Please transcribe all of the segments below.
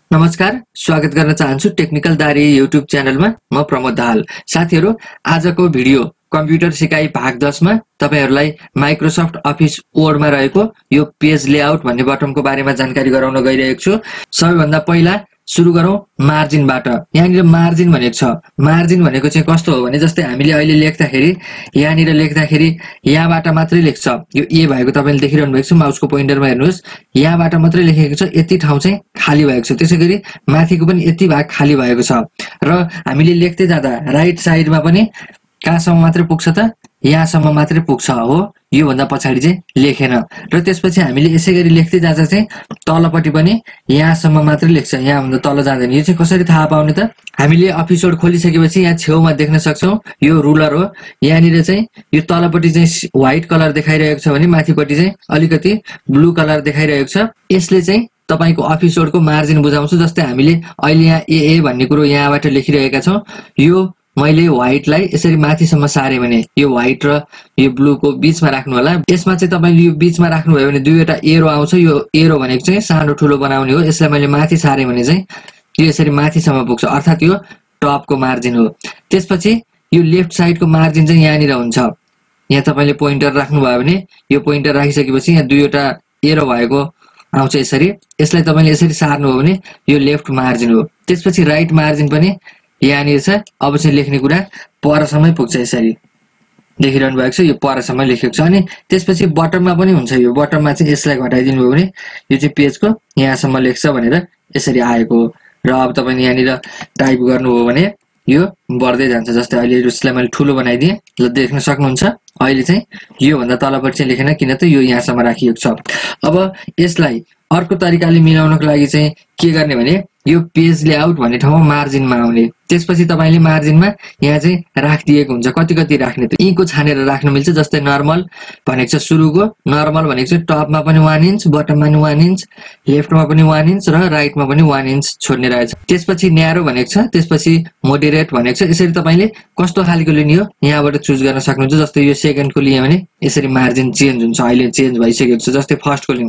नमस्कार, स्वागत गर्न चाहन्छु टेक्निकल दारी युट्युब च्यानलमा। म प्रमोद दाहाल। साथीहरु, आजको भिडियो कम्प्युटर सिकाइ भाग 10 मा तपाईहरुलाई माइक्रोसफ्ट अफिस वर्डमा रहेको यो पेज लेआउट भन्ने बटनको बारेमा जानकारी गराउन गइरहेको छु। सबैभन्दा पहिला सुरु गरौँ मार्जिनबाट। यहाँनिर मार्जिन भनेको छ। मार्जिन भनेको चाहिँ कस्तो हो भने जस्तै हामीले अहिले लेख्दाखेरि यहाँनिर लेख्दाखेरि यहाँबाट मात्रै लेख्छ। यो ए भएको तपाईले देखिरहनु भएको छ, माउसको पोइन्टरमा हेर्नुस्। यहाँबाट मात्रै लेखेको छ, यति ठाउँ चाहिँ खाली भएको छ। त्यसैगरी माथिको पनि यति भाग खाली भएको छ र हामीले लेख्दै जाँदा राइट साइडमा पनि कहाँसम्म मात्रै पुग्छ त, यहाँसम्म मात्रै पुग्छ हो। यो भन्दा पछाडी चाहिँ लेखेन र त्यसपछि हामीले यसैगरी लेख्दै जाँदा चाहिँ तलपट्टि पनि यहाँसम्म मात्रै लेख्छ, यहाँ भन्दा तल जाँदैन। यो चाहिँ कसरी थाहा पाउने त? हामीले अफिस वर्ड खोलिसकेपछि यहाँ छेउमा देख्न सक्छौं, यो रुलर हो। यहाँनिर चाहिँ यो तलपट्टि चाहिँ व्हाइट कलर देखाइरहेको छ भने माथिपट्टि चाहिँ अलिकति ब्लू कलर देखाइरहेको छ। यसले चाहिँ तपाईको अफिस वर्डको मार्जिन बुझाउँछ। जस्तै हामीले अहिले यहाँ ए भन्ने कुरो यहाँबाट लेखिरहेका छौं। यो मैले व्हाइटलाई यसरी माथिसम्म सारे भने यो व्हाइट र यो ब्लूको बीचमा राख्नु होला। यसमा चाहिँ तपाईले यो बीचमा राख्नुभयो भने दुईवटा एरो आउँछ। यो एरो भनेको चाहिँ सानो ठुलो बनाउने हो। यसलाई मैले माथि सारे भने चाहिँ यो यसरी माथिसम्म पुग्छ, अर्थात यो टपको मार्जिन हो। त्यसपछि यो लेफ्ट साइडको मार्जिन चाहिँ यहाँनिर हुन्छ। यहाँ तपाईले पोइन्टर राख्नुभयो भने यो पोइन्टर राखिसकेपछि यहाँ दुईवटा एरो भएको आउँछ यसरी। यसलाई तपाईले यसरी सार्नु हो भने यो लेफ्ट मार्जिन हो। त्यसपछि राइट मार्जिन पनि यहाँनिर छ। अब चाहिँ लेख्ने कुरा परसम्मै पुग्छ। यसरी देखिरहनु भएको छ, यो परसम्म लेखेको छ। अनि त्यसपछि बटममा पनि हुन्छ। यो बटममा चाहिँ यसलाई घटाइदिनु हो भने यो चाहिँ पेजको यहाँसम्म लेख्छ भनेर यसरी आएको हो। र अब तपाईले यहाँनिर टाइप गर्नु हो भने यो बढ्दै जान्छ। जस्तै अहिले यसलाई मैले ठुलो बनाइदिएँ, ल देख्न सक्नुहुन्छ। अहिले चाहिँ यो भन्दा तलपट्टि चाहिँ लेखेन, किन त यो यहाँसम्म राखिएको छ। अब यसलाई अर्को तरिकाले मिलाउनको लागि चाहिँ के गर्ने भने यो पेज लेआउट भन्ने ठाउँमा मार्जिनमा आउने। त्यसपछि तपाईले मार्जिनमा यहाँ चाहिँ राखिदिएको हुन्छ, कति कति राख्ने त यीको छानेर राख्न मिल्छ। जस्तै नर्मल भनेको छ सुरुको, नर्मल भनेको चाहिँ टपमा पनि 1 इन्च, बटममा पनि 1 इन्च, लेफ्टमा पनि 1 इन्च र राइटमा पनि 1 इन्च छोड्ने रहेछ। त्यसपछि न्यारो भनेको छ, त्यसपछि मोडरेट भनेको छ। यसरी तपाईले कस्तो खालको लिने हो यहाँबाट चुज गर्न सक्नुहुन्छ। जस्तै यो सेकेन्डको लिए भने यसरी मार्जिन चेन्ज हुन्छ, अहिले चेन्ज भइसकेको छ। जस्तै फर्स्टको लिउँ,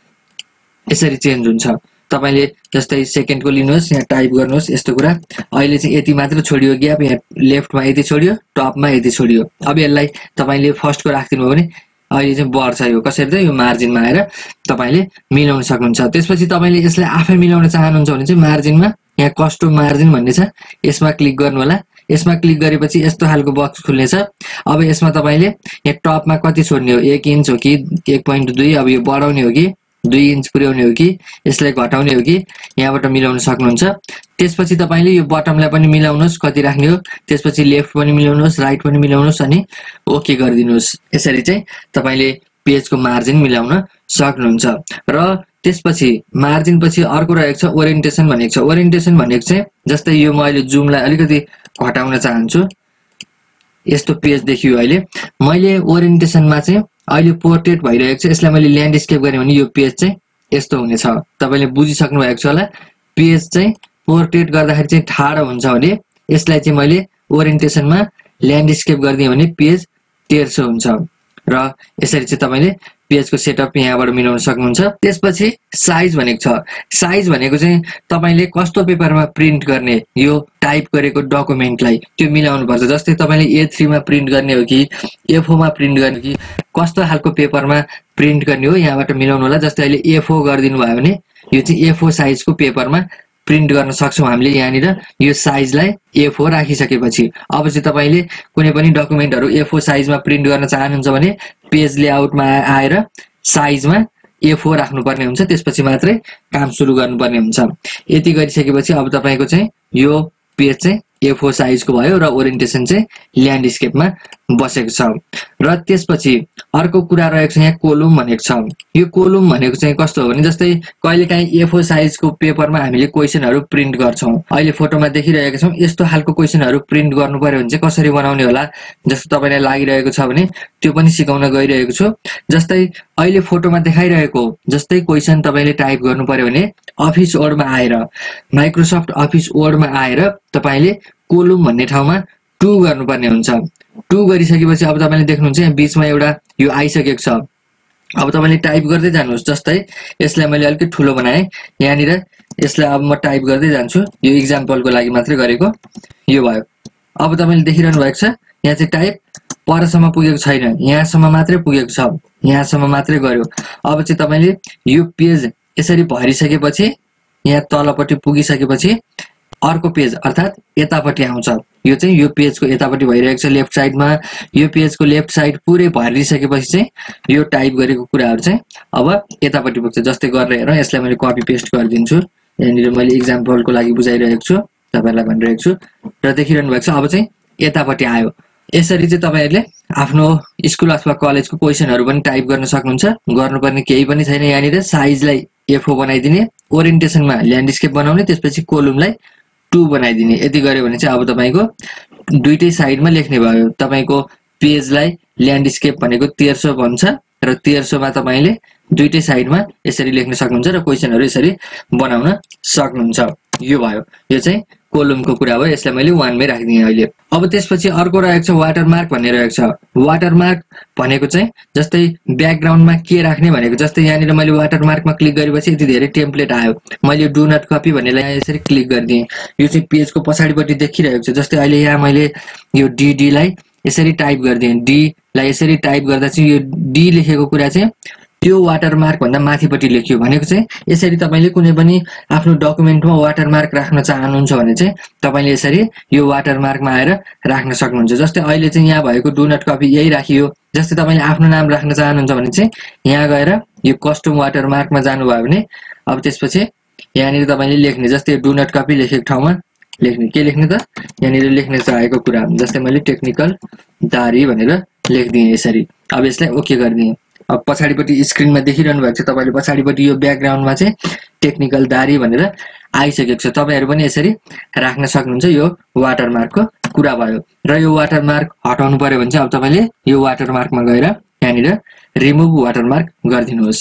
यसरी चेन्ज हुन्छ। तपाईले जस्तै सेकेन्डको लिनुहोस्, यहाँ टाइप गर्नुहोस् यस्तो कुरा। अहिले चाहिँ यति मात्र छोडियो ग्याप, यहाँ लेफ्टमा यति छोडियो, टपमा यति छोडियो। अब यसलाई तपाईले फर्स्टको राख्दिनु हो भने अहिले चाहिँ बढ्छ। यो कसरी त यो मार्जिनमा आएर तपाईले मिलाउन सक्नुहुन्छ। त्यसपछि तपाईले यसलाई आफै मिलाउन चाहनुहुन्छ भने चाहिँ मार्जिनमा यहाँ कस्टम मार्जिन भन्ने छ, यसमा क्लिक गर्नु होला। यसमा क्लिक गरेपछि यस्तो खालको बक्स खुल्नेछ। अब यसमा तपाईले यहाँ टपमा कति छोड्ने हो, 1 इन्च हो कि 1.2, अब यो बढाउने हो कि 2 इन्च पुर्याउने हो कि यसलाई घटाउने हो कि यहाँबाट मिलाउन सक्नुहुन्छ। त्यसपछि तपाईले यो बटमलाई पनि मिलाउनुहोस्, कति राख्ने हो। त्यसपछि लेफ्ट पनि मिलाउनुहोस्, राइट पनि मिलाउनुहोस् अनि ओके गरिदिनुहोस्। यसरी चाहिँ तपाईले पेजको मार्जिन मिलाउन सक्नुहुन्छ। र त्यसपछि मार्जिन पछि अर्को रहेको छ ओरिएन्टेसन भनेको छ। ओरिएन्टेसन भनेको चाहिँ जस्तै यो म अहिले जुमलाई अलिकति घटाउन चाहन्छु। यस्तो पेज देखियो अहिले। मैले ओरिएन्टेसनमा चाहिँ अहिले पोर्ट्रेट भइरहेको छ, यसलाई मैले ल्यान्डस्केप गरेँ भने यो पेज चाहिँ यस्तो हुनेछ। तपाईले बुझिसक्नु भएको छ होला। पेज चाहिँ पोर्ट्रेट गर्दाखेरि चाहिँ ठाडो हुन्छ भने यसलाई चाहिँ मैले ओरिएन्टेसनमा ल्यान्डस्केप गरिदिएँ भने पेज तेर्सो हुन्छ। र यसरी चाहिँ तपाईले पेजको सेटअप यहाँबाट मिलाउन सक्नुहुन्छ। त्यसपछि साइज भनेको छ। साइज भनेको चाहिँ तपाईले कस्तो पेपरमा प्रिन्ट गर्ने, यो टाइप गरेको डकुमेन्टलाई त्यो मिलाउनु पर्छ। जस्तै तपाईले A3 मा प्रिन्ट गर्ने हो कि A4 मा प्रिन्ट गर्ने कि कस्तो खालको पेपरमा प्रिन्ट गर्ने हो यहाँबाट मिलाउनु होला। जस्तै अहिले A4 गरिदिनु भयो भने यो चाहिँ A4 साइजको पेपरमा प्रिन्ट गर्न सक्छौं हामीले। यहाँनिर यो साइजलाई A4 राखिसकेपछि अब चाहिँ तपाईले कुनै पनि डकुमेन्टहरु A4 साइजमा प्रिन्ट गर्न चाहनुहुन्छ भने पेज लेआउटमा आएर साइजमा A4 राख्नुपर्ने हुन्छ। त्यसपछि मात्रै काम सुरु गर्नुपर्ने हुन्छ। यति गरिसकेपछि अब तपाईको चाहिँ यो पेज चाहिँ A4 साइजको भयो र ओरिएन्टेसन चाहिँ ल्यान्डस्केपमा बसेको छ। र त्यसपछि अर्को कुरा रहेको छ यहाँ कोलम भनेको छ। यो कोलम भनेको चाहिँ कस्तो हो भने जस्तै कहिलेकाहीँ A4 साइजको पेपरमा हामीले क्वेशनहरु प्रिन्ट गर्छौं। अहिले फोटोमा देखिरहेका छौं। यस्तो खालको क्वेशनहरु प्रिन्ट गर्नु पर्यो भने चाहिँ कसरी बनाउने होला जस्तो तपाईलाई लागिरहेको छ भने त्यो पनि सिकाउन गइरहेको छु। जस्तै अहिले फोटोमा देखाइरहेको जस्तै क्वेशन तपाईले टाइप गर्नु पर्यो भने अफिस वर्डमा आएर माइक्रोसफ्ट अफिस वर्डमा आएर तपाईले कोलम भन्ने ठाउँमा 2 गर्नुपर्ने हुन्छ। 2 गरिसकेपछि अब तपाईले देख्नुहुन्छ यहाँ बीचमा एउटा यो आइसकेको छ। अब तपाईले टाइप गर्दै जानुहोस्। जस्तै यसलाई मैले अलिकति ठुलो बनाए, यहाँनिर यसलाई अब म टाइप गर्दै जान्छु। यो एक्जाम्पलको लागि मात्रै गरेको, यो भयो। अब तपाईले देखिरहनु भएको छ यहाँ चाहिँ टाइप परसम्म पुगेको छैन, यहाँसम्म मात्रै पुगेको छ, यहाँसम्म मात्रै गर्यो। अब चाहिँ तपाईले यो पेज यसरी भरिसकेपछि यहाँ तलपट्टि पुगिसकेपछि अर्को पेज अर्थात यतापट्टि आउँछ। यो चाहिँ यो पेजको यतापट्टि भइरहेको छ लेफ्ट साइडमा। यो पेजको लेफ्ट साइड पुरै भरिसकेपछि चाहिँ यो टाइप गरेको कुराहरु चाहिँ अब यतापट्टि पुग्छ। जस्तै गरेर हेरौँ, यसलाई मैले कपी पेस्ट गरिदिन्छु। यहाँनिर मैले एक्जाम्पलको लागि बुझाइरहेको छु, तपाईहरुलाई भनिरहेको छु र देखिरहनु भएको छ। अब चाहिँ यतापट्टि आयो। यसरी चाहिँ तपाईहरुले आफ्नो स्कुल अथवा कलेजको क्वेशनहरु पनि टाइप गर्न सक्नुहुन्छ। गर्नुपर्ने केही पनि छैन। यहाँनिर साइजलाई F4 बनाइदिने, ओरिएन्टेसनमा ल्यान्डस्केप बनाउने, त्यसपछि कोलमलाई 2 बनाइदिने। यति गर्यो भने चाहिँ अब तपाईको दुईटै साइडमा लेख्ने भयो। तपाईको पेजलाई ल्यान्डस्केप भनेको 1300 भन्छ र 1300 मा तपाईले दुईटै साइडमा यसरी लेख्न सक्नुहुन्छ र क्वेशनहरु यसरी बनाउन सक्नुहुन्छ। यो भयो, यो चाहिँ कोलमको कुरा भयो। यसलाई मैले 1 मै राखिदिएँ अहिले। अब त्यसपछि अर्को रहेको छ वाटरमार्क भन्ने रहेको छ। वाटरमार्क भनेको चाहिँ जस्तै ब्याकग्राउन्डमा के राख्ने भनेको, जस्तै यहाँनिर मैले वाटरमार्कमा क्लिक गरेपछि यति धेरै टेम्प्लेट आयो। मैले डु नट कपी भन्नेलाई यसरी क्लिक गरिदिएँ। यो चाहिँ पेजको पछाडिपट्टि देखिरहेको छ। जस्तै अहिले यहाँ मैले यो DD लाई यसरी टाइप गरिदिएँ। D लाई यसरी टाइप गर्दा चाहिँ यो D लेखेको कुरा चाहिँ त्यो वाटरमार्क भन्दा माथिपट्टि लेखियो भनेको चाहिँ यसरी तपाईले कुनै पनि आफ्नो डकुमेन्टमा वाटरमार्क राख्न चाहनुहुन्छ भने चाहिँ तपाईले यसरी यो वाटरमार्कमा आएर राख्न सक्नुहुन्छ। जस्तै अहिले चाहिँ यहाँ भएको डु नट कपी यही राखियो। जस्तै तपाईले आफ्नो नाम राख्न चाहनुहुन्छ भने चाहिँ यहाँ गएर यो कस्टम वाटरमार्कमा जानुभयो भने अब त्यसपछि यहाँनिर तपाईले लेख्ने, जस्तै डु नट कपी लेखेको ठाउँमा लेख्ने। के लेख्ने त? यहाँनिर लेख्न चाहेको कुरा, जस्तै मैले टेक्निकल दारी भनेर लेखिदिएँ यसरी। अब यसलाई ओके गरिदिएँ। अब पछाडिपट्टि स्क्रिनमा देखिरहनु भएको छ तपाईले, पछाडिपट्टि यो ब्याकग्राउन्डमा चाहिँ टेक्निकल दारी भनेर आइसकेको छ। तपाईहरु पनि यसरी राख्न सक्नुहुन्छ। यो वाटरमार्कको कुरा भयो। र यो वाटरमार्क हटाउनु पर्यो भने चाहिँ अब तपाईले यो वाटरमार्कमा गएर यहाँनिर रिमुभ वाटरमार्क गरिदिनुहोस्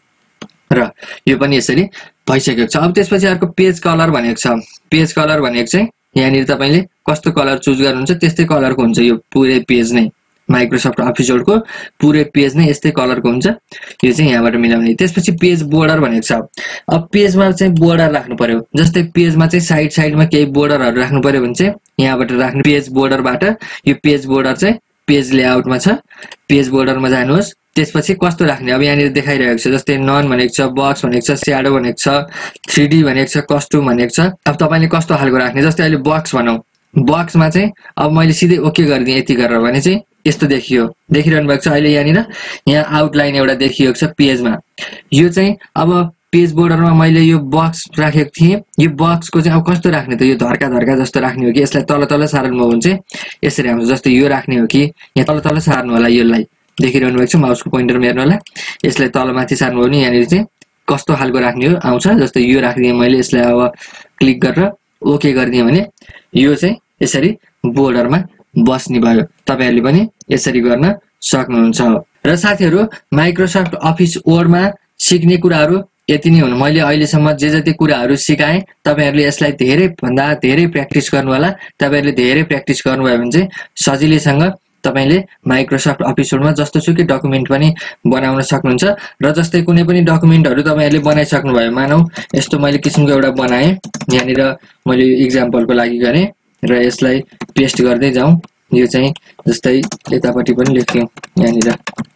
र यो पनि यसरी भइसकेको छ। अब त्यसपछि अर्को पेज कलर भनेको छ। पेज कलर भनेको चाहिँ यहाँनिर तपाईले कस्तो कलर चुज गर्नुहुन्छ त्यस्तै कलरको हुन्छ। यो पुरै पेज नै माइक्रोसफ्ट अफिस वर्डको पुरै पेज नै यस्तै कलरको हुन्छ। यो चाहिँ यहाँबाट मिलाउने। त्यसपछि पेज बोर्डर भनेको छ। अब पेजमा चाहिँ बोर्डर राख्नु पर्यो। जस्तै पेजमा चाहिँ साइड साइडमा केही बोर्डरहरु राख्नु पर्यो भने चाहिँ यहाँबाट राख्नु। पेज बोर्डरबाट यो पेज बोर्डर चाहिँ पेज लेआउटमा छ। पेज बोर्डरमा जानुहोस्। त्यसपछि कस्तो राख्ने अब यहाँनिर देखाइरहेको छ। जस्तै नन भनेको छ, बक्स भनेको छ, स्याडो भनेको छ, 3D भनेको छ, कस्टम भनेको छ। अब तपाईले कस्तो खालको राख्ने, जस्तै अहिले बक्स भनौं। बक्समा चाहिँ अब मैले सिधै ओके गरिदिएँ यति गरेर भने चाहिँ यस्तो देखियो। देखिरहनु भएको छ अहिले यहाँनिर यहाँ आउटलाइन एउटा देखिएको छ पेजमा। यो चाहिँ अब पेज बोर्डरमा मैले यो बक्स राखेको थिएँ। यो बक्सको चाहिँ अब कस्तो राख्ने त? यो धर्का धर्का जस्तो राख्ने हो कि यसलाई तल तल सार्नु हो भने चाहिँ यसरी आउँछ। जस्तै यो राख्ने हो कि यहाँ तल तल सार्नु होला। यसलाई देखिरहनु भएको छ, माउसको पोइन्टरमा हेर्नु होला। यसलाई तल माथि सार्नु हो भने यहाँनिर चाहिँ कस्तो खालको राख्ने हो आउँछ। जस्तै यो राख्दिएँ मैले, यसलाई अब क्लिक गरेर ओके गरिदिएँ भने यो चाहिँ यसरी बोर्डरमा बस्ने भयो। तपाईहरुले पनि यसरी गर्न सक्नुहुन्छ। र साथीहरु, माइक्रोसफ्ट अफिस वर्डमा सिक्ने कुराहरु यति नै हुन्। मैले अहिलेसम्म जे जति कुराहरु सिकाएँ तपाईहरुले यसलाई धेरै भन्दा धेरै प्र्याक्टिस गर्नु होला। तपाईहरुले धेरै प्र्याक्टिस गर्नुभयो भने चाहिँ सजिलैसँग तपाईले माइक्रोसफ्ट अफिस वर्डमा जस्तोसुकै डकुमेन्ट पनि बनाउन सक्नुहुन्छ। र जस्तै कुनै पनि डकुमेन्टहरु तपाईहरुले बनाइसक्नु भयो, मानौ यस्तो मैले किसिमको एउटा बनाएँ। यहाँनिर मैले एक्जाम्पलको लागि गरेँ र यसलाई पेस्ट गर्दै जाउँ। यो चाहिँ जस्तै यतापट्टि पनि लेख्यौं। यहाँनिर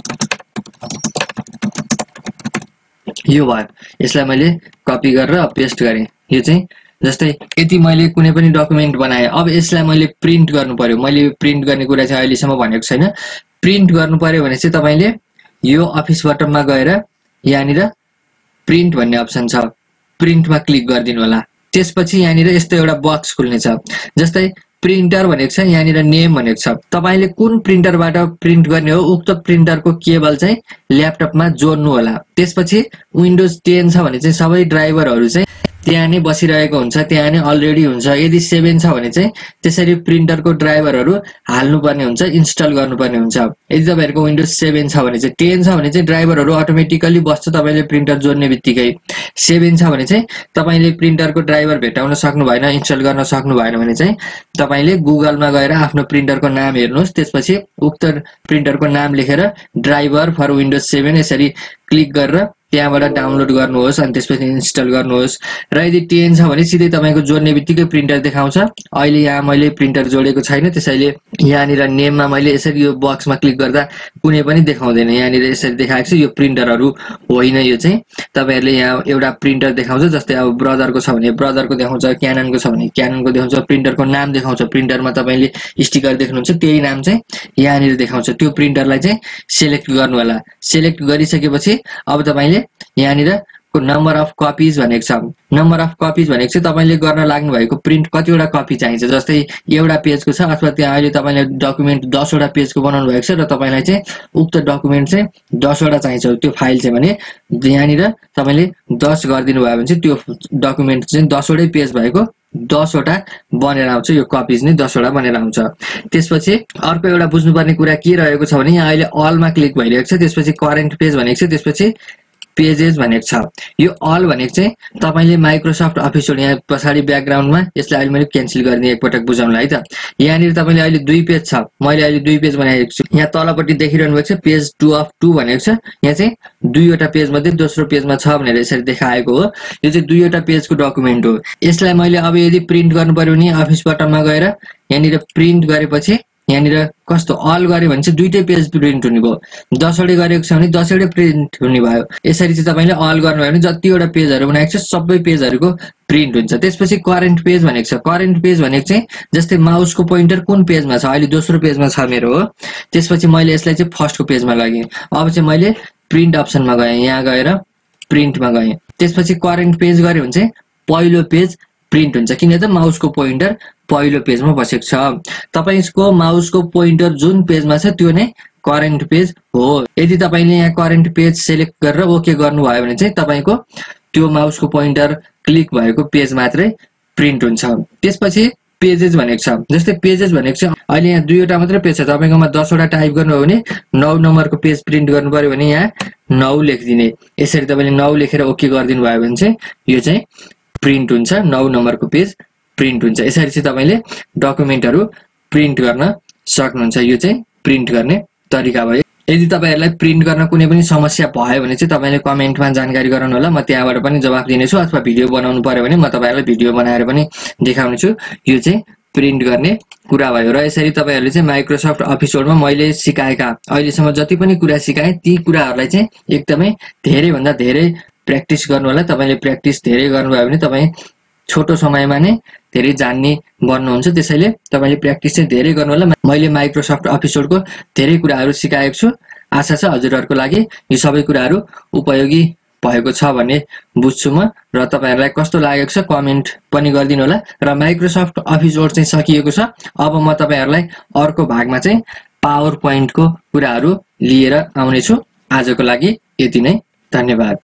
यो भयो। यसलाई मैले कपी गरेर पेस्ट गरेँ। यो चाहिँ जस्तै यति मैले कुनै पनि डकुमेन्ट बनाएँ। अब यसलाई मैले प्रिन्ट गर्नु पर्यो। मैले प्रिन्ट गर्ने कुरा चाहिँ अहिलेसम्म भनेको छैन। प्रिन्ट गर्नु पर्यो भने चाहिँ तपाईले यो अफिस बटनमा गएर यहाँनिर प्रिन्ट भन्ने अप्सन छ, प्रिन्टमा क्लिक गरिदिनु होला। त्यसपछि यहाँनिर यस्तो एउटा बक्स खुल्ने छ। जस्तै प्रिन्टर भनेको छ, यहाँनिर नेम भनेको छ। तपाईले कुन प्रिन्टरबाट प्रिन्ट गर्ने हो उक्त प्रिन्टरको केबल चाहिँ ल्यापटपमा जोड्नु होला। त्यसपछि विन्डोज 10 छ भने चाहिँ सबै ड्राइभरहरु चाहिँ त्यहाँ नै बसिरहेको हुन्छ, त्यहाँ नै अलरेडी हुन्छ। यदि 7 छ भने चाहिँ त्यसरी प्रिन्टरको ड्राइभरहरू हाल्नुपर्ने हुन्छ, इन्स्टल गर्नुपर्ने हुन्छ। यदि तपाईहरुको विन्डोज 7 छ भने चाहिँ 10 छ भने चाहिँ ड्राइभरहरू अटोमेटिकली बस्छ तपाईले प्रिन्टर जोड्ने बित्तिकै। 7 छ भने चाहिँ तपाईले प्रिन्टरको ड्राइभर भेटाउन सक्नु भएन, इन्स्टल गर्न सक्नु भएन भने चाहिँ तपाईले गुगलमा गएर आफ्नो प्रिन्टरको नाम हेर्नुस्, त्यसपछि उक्त प्रिन्टरको नाम लेखेर ड्राइभर फर विन्डोज 7 यसरी क्लिक गरेर त्यहाँबाट डाउनलोड गर्नुहोस् अनि त्यसपछि इन्स्टल गर्नुहोस्। र यदि 10 छ भने सिधै तपाईको जोड्ने बित्तिकै प्रिन्टर देखाउँछ। अहिले यहाँ मैले प्रिन्टर जोडेको छैन, त्यसैले यहाँनिर नेममा मैले यसरी यो बक्समा क्लिक गर्दा कुनै पनि देखाउँदैन। यहाँनिर यसरी देखाएको छ यो प्रिन्टरहरू होइन। यो चाहिँ तपाईहरुले यहाँ एउटा प्रिन्टर देखाउँछ, जस्तै अब ब्रदरको छ भने ब्रदरको देखाउँछ, क्याननको छ भने क्याननको देखाउँछ, प्रिन्टरको नाम देखाउँछ। प्रिन्टरमा तपाईले स्टिकर देख्नुहुन्छ त्यही नाम चाहिँ यहाँनिर देखाउँछ। त्यो प्रिन्टरलाई चाहिँ सिलेक्ट गर्नु होला। सिलेक्ट गरिसकेपछि अब तपाईले यहाँनिर को नम्बर अफ कपीज भनेको छ। नम्बर अफ कपीज भनेको चाहिँ तपाईले गर्न लाग्नु भएको प्रिन्ट कतिवटा कपी चाहिन्छ। जस्तै एउटा पेजको छ अथवा त्यहाँ अहिले तपाईले डकुमेन्ट 10 वटा पेजको बनाउनु भएको छ र तपाईलाई चाहिँ उक्त डकुमेन्ट चाहिँ 10 वटा चाहिन्छ त्यो फाइल चाहिँ भने यहाँनिर तपाईले 10 गरिदिनु भयो भने चाहिँ त्यो डकुमेन्ट चाहिँ 10 वटै पेज भएको 10 वटा बनेर आउँछ। यो कपीज नै 10 वटा बनेर आउँछ। त्यसपछि अर्को एउटा बुझ्नुपर्ने कुरा के रहेको छ भने यहाँ अहिले अलमा क्लिक भइरहेको छ, त्यसपछि करेन्ट पेज भनेको छ, त्यसपछि पेजेस भनेको छ। यो अल भनेको चाहिँ तपाईले माइक्रोसफ्ट अफिस यहाँ पछाडी ब्याकग्राउन्डमा यसलाई अहिले मैले क्यान्सल गर्ने एकपटक बुझाउनलाई है त। यहाँनिर तपाईले अहिले 2 पेज छ, मैले अहिले 2 पेज बनाएको छु। यहाँ तलपट्टि देखिरहनु भएको छ पेज 2 अफ 2 भनेको छ। यहाँ चाहिँ 2 वटा पेज मध्ये दोस्रो पेजमा छ भनेर यसरी देखाएको हो। यो चाहिँ 2 वटा पेजको डकुमेन्ट हो। यसलाई मैले अब यदि प्रिन्ट गर्नु पर्यो भने अफिस बटनमा गएर यहाँनिर प्रिन्ट गरेपछि यहाँनिर कस्तो अल गरे भने चाहिँ 2टै पेज प्रिन्ट हुने भयो। 10 वटै गरेको छ भने 10 वटै प्रिन्ट हुने भयो। यसरी चाहिँ तपाईले अल गर्नुभयो भने जतिवटा पेजहरु बनाएको छ सबै पेजहरुको प्रिन्ट हुन्छ। त्यसपछि करेन्ट पेज भनेको छ। करेन्ट पेज भनेको चाहिँ जस्तै माउसको पोइन्टर कुन पेजमा छ, अहिले दोस्रो पेजमा छ मेरो हो। त्यसपछि मैले यसलाई चाहिँ फर्स्टको पेजमा लगेँ। अब चाहिँ मैले प्रिन्ट अप्सनमा गएँ, यहाँ गएर प्रिन्टमा गएँ। त्यसपछि करेन्ट पेज गरे भने चाहिँ पहिलो पेज प्रिन्ट हुन्छ, किन त माउसको पोइन्टर पहिलो पेजमा बसेको छ। तपाईको माउसको पोइन्टर जुन पेजमा छ त्यो नै करेन्ट पेज हो। यदि तपाईले यहाँ करेन्ट पेज सिलेक्ट गरेर ओके गर्नुभयो भने चाहिँ तपाईको त्यो माउसको पोइन्टर क्लिक भएको पेज मात्रै प्रिन्ट हुन्छ। त्यसपछि पेजेस भनेको छ। जस्तै पेजेस भनेको चाहिँ अहिले यहाँ 2 वटा मात्रै पेज छ, तपाईकोमा 10 वटा टाइप गर्नुभयो भने 9 नम्बरको पेज प्रिन्ट गर्नु पर्यो भने यहाँ 9 लेखिदिने। यसरी तपाईले 9 लेखेर ओके गरिदिनु भयो भने चाहिँ यो चाहिँ प्रिन्ट हुन्छ, 9 नम्बरको पेज प्रिन्ट हुन्छ। यसरी चाहिँ तपाईले डकुमेन्टहरु प्रिन्ट गर्न सक्नुहुन्छ। यो चाहिँ प्रिन्ट गर्ने तरिका भयो। यदि तपाईहरुलाई प्रिन्ट गर्न कुनै पनि समस्या भयो भने चाहिँ तपाईले कमेन्टमा जानकारी गराउनु होला, म त्यहाँबाट पनि जवाफ दिनेछु। अथवा भिडियो बनाउनु पर्यो भने म तपाईहरुलाई भिडियो बनाएर पनि देखाउनेछु। यो चाहिँ प्रिन्ट गर्ने कुरा भयो। र यसरी तपाईहरुले चाहिँ माइक्रोसफ्ट अफिस वर्डमा मैले सिकाएका अहिलेसम्म जति पनि कुरा सिकाए ती कुराहरुलाई चाहिँ एकदमै धेरै भन्दा धेरै प्र्याक्टिस गर्नु होला। तपाईले प्र्याक्टिस धेरै गर्नुभयो भने तपाई छोटो समयमा नै धेरै जान्ने बन्नुहुन्छ। त्यसैले तपाईले प्र्याक्टिस चाहिँ धेरै गर्नु होला। मैले माइक्रोसफ्ट अफिस वर्डको धेरै कुराहरु सिकाएको छु। आशा छ हजुरहरुको लागि यो सबै कुराहरु उपयोगी भएको छ भन्ने बुझ्छु म। र तपाईहरुलाई कस्तो लागेको छ कमेन्ट पनि गरिदिनु होला। र माइक्रोसफ्ट अफिस वर्ड चाहिँ सकिएको छ। अब म तपाईहरुलाई अर्को भागमा चाहिँ पावर पोइन्टको कुराहरु लिएर आउने छु। आजको लागि यति नै, धन्यवाद।